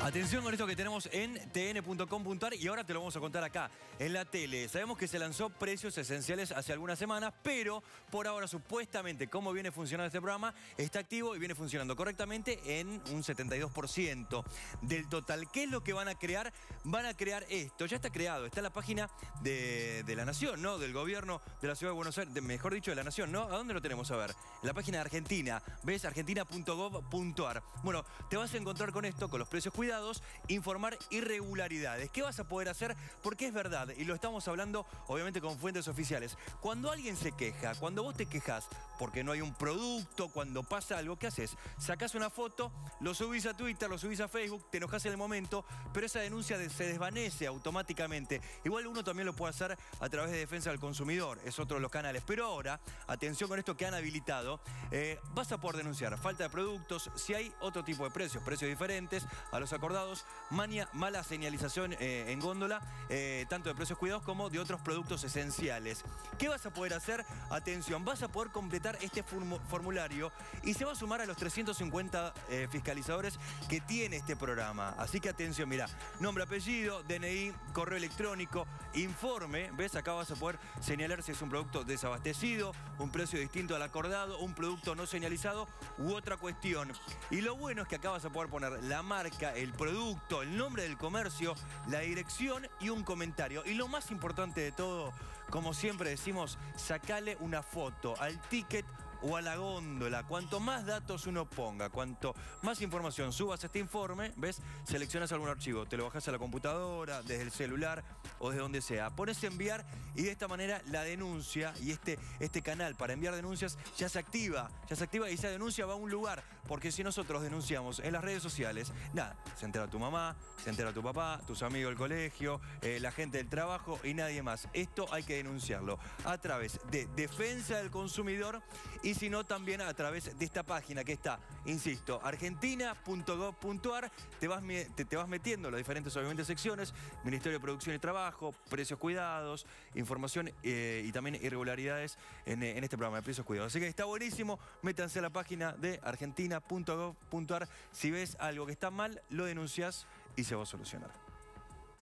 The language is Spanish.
Atención con esto que tenemos en tn.com.ar y ahora te lo vamos a contar acá, en la tele. Sabemos que se lanzó Precios Esenciales hace algunas semanas, pero por ahora supuestamente cómo viene funcionando este programa está activo y viene funcionando correctamente en un 72% del total. ¿Qué es lo que van a crear? Van a crear esto, ya está creado, está en la página de la Nación, ¿no? Del gobierno de la Ciudad de Buenos Aires, mejor dicho, de la Nación, ¿no? ¿A dónde lo tenemos? A ver, en la página de Argentina, ¿ves? Argentina.gov.ar. Bueno, te vas a encontrar con esto, con los precios cuidados, informar irregularidades. ¿Qué vas a poder hacer? Porque es verdad, y lo estamos hablando obviamente con fuentes oficiales. Cuando alguien se queja, cuando vos te quejas porque no hay un producto, cuando pasa algo, ¿qué haces? Sacás una foto, lo subís a Twitter, lo subís a Facebook, te enojás en el momento, pero esa denuncia se desvanece automáticamente. Igual uno también lo puede hacer a través de Defensa del Consumidor, es otro de los canales. Pero ahora, atención con esto que han habilitado, vas a poder denunciar falta de productos, si hay otro tipo de precios diferentes a los acordados, mala señalización en góndola, tanto de precios cuidados como de otros productos esenciales. ¿Qué vas a poder hacer? Atención, vas a poder completar este formulario y se va a sumar a los 350 fiscalizadores que tiene este programa. Así que atención, mira, nombre, apellido, DNI, correo electrónico, informe, ¿ves? Acá vas a poder señalar si es un producto desabastecido, un precio distinto al acordado, un producto no señalizado u otra cuestión. Y lo bueno es que acá vas a poder poner la marca, el producto, el nombre del comercio, la dirección y un comentario. Y lo más importante de todo, como siempre decimos, sacale una foto al ticket o a la góndola. Cuanto más datos uno ponga, cuanto más información subas a este informe, ¿ves? Seleccionas algún archivo, te lo bajas a la computadora, desde el celular o desde donde sea. Pones enviar y de esta manera la denuncia y este canal para enviar denuncias ya se activa y esa denuncia va a un lugar. Porque si nosotros denunciamos en las redes sociales, nada, se entera tu mamá, se entera tu papá, tus amigos del colegio, la gente del trabajo y nadie más. Esto hay que denunciarlo a través de Defensa del Consumidor y si no también a través de esta página que está, insisto, argentina.gov.ar. Te vas metiendo en las diferentes, obviamente, secciones, Ministerio de Producción y Trabajo, precios cuidados, información y también irregularidades en este programa de precios cuidados. Así que está buenísimo, métanse a la página de argentina.gov.ar. Si ves algo que está mal, lo denuncias y se va a solucionar.